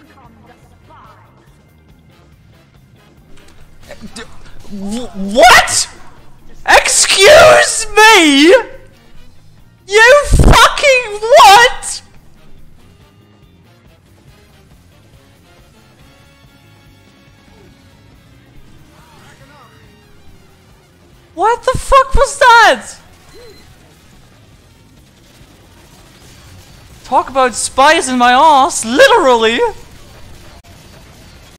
What? Excuse me? You fucking what? What the fuck was that? Talk about spies in my ass, literally!